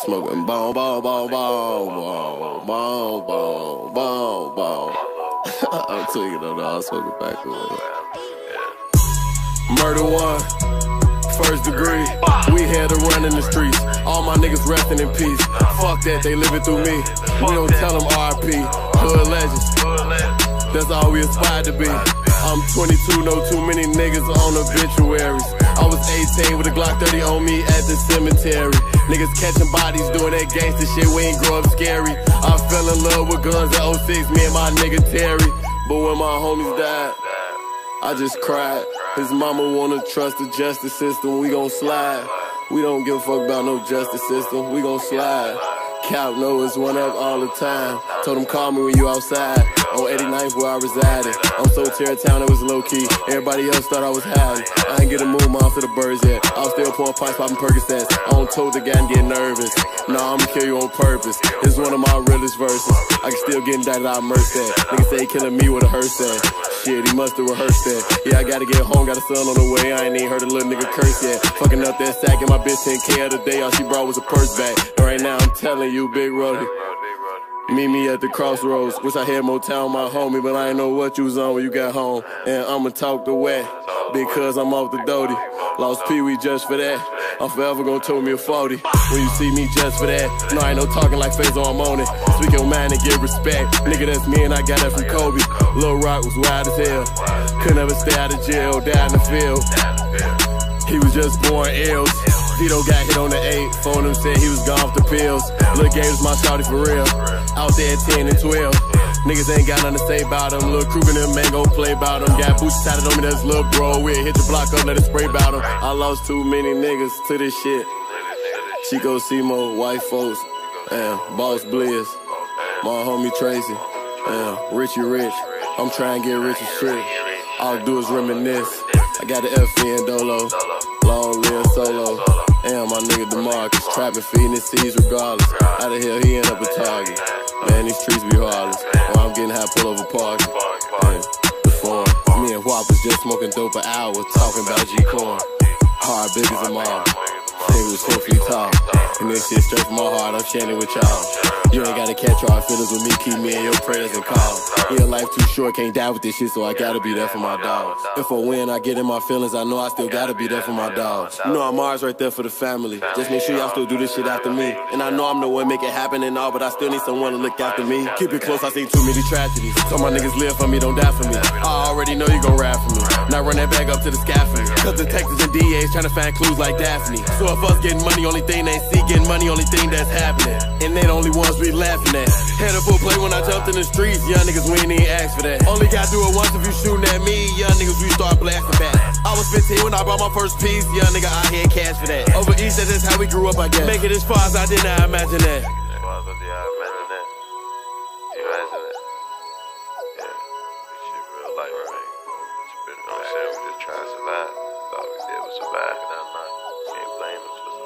smoking bone, bone, bone, bone, bone, bone, bone, bone, bone. I'm tweaking on the all smoking backwood. Murder one, first degree. We had to run in the streets. All my niggas resting in peace. Fuck that, they living through me. We don't tell them RP. Hood legends. That's all we aspire to be. I'm 22, know too many niggas on obituaries. I was 18 with a Glock 30 on me at the cemetery. Niggas catching bodies doing that gangster shit, we ain't grow up scary. I fell in love with guns at 06, me and my nigga Terry. But when my homies died, I just cried. His mama wanna trust the justice system, we gon' slide. We don't give a fuck about no justice system, we gon' slide. Cap know it's one up all the time. Told him call me when you outside. On 89th where I resided. I'm so Terrytown it was low key. Everybody else thought I was high. I ain't get a move off to the birds yet. I was still pouring pints, popping Percocets. I don't told the guy and get nervous. Nah, I'ma kill you on purpose. This is one of my realest verses. I can still get indicted, I immerse that. Niggas say he killing me with a hearse at. Shit, he must have rehearsed that. Yeah, I gotta get home, got a son on the way. I ain't even heard a little nigga curse yet. Fucking up that sack and my bitch 10K of the day. All she brought was a purse bag. And right now I'm telling you, big Roddy, meet me at the crossroads. Wish I had more time, my homie, but I ain't know what you was on when you got home. And I'ma talk the way, because I'm off the doty. Lost Pee-wee just for that. I'm forever gonna told me a 40 when you see me just for that. No, I ain't no talking like Fazo, I'm on it. Speak your mind and get respect. Nigga, that's me and I got that from Kobe. Lil Rock was wild as hell. Could never stay out of jail, died in the field. He was just born ill. Tito got hit on the 8, phone him said he was gone off the pills. Lil' Gabe was my shawty for real. Out there at 10 and 12. Niggas ain't got nothing to say about him. Lil' Kruger and them ain't gon' play about him. Got boots tatted on me, that's Lil' Bro. We'll hit the block up, let it spray about him. I lost too many niggas to this shit. Chico Simo, white folks, Boss Blizz, my homie Tracy, Richie Rich. I'm trying to get rich as shit. All I do is reminisce. I got the FN Dolo, long live Solo. And my nigga DeMarcus, trapping, feeding his seeds regardless. How the hell he end up a target? Man, these streets be heartless. While I'm getting high, pull over parking. The form. Me and Wop was just smoking dope an hour, talking about G-Corn. Hard big as a mom. Nigga was 4 feet tall. And this shit straight from my heart, I'm sharing with y'all. You ain't gotta catch hard feelings with me, keep me in your prayers and calls. Yeah, life too short, can't die with this shit, so I gotta be there for my dogs. If I win, I get in my feelings, I know I still gotta be there for my dogs. You know I'm Mars right there for the family. Just make sure y'all still do this shit after me. And I know I'm the one make it happen and all, but I still need someone to look after me. Keep it close, I seen too many tragedies. So my niggas live for me, don't die for me. I already know you gon' ride for me. Now run that bag up to the scaffold. Cause the Texas and DAs trying to find clues like Daphne. So if us getting money, only thing they see, getting money, only thing that's happening. And they the only ones we laughing at. Had a full play when I jumped in the streets, young niggas, we ain't even asked for that. Only gotta do it once if you shooting at me, young niggas, we start blasting back. I was 15 when I bought my first piece, young nigga, I had cash for that. Over East, that's just how we grew up, I guess. Make it as far as I did not imagine that. Trying to survive. All we did was survive. Can't blame us for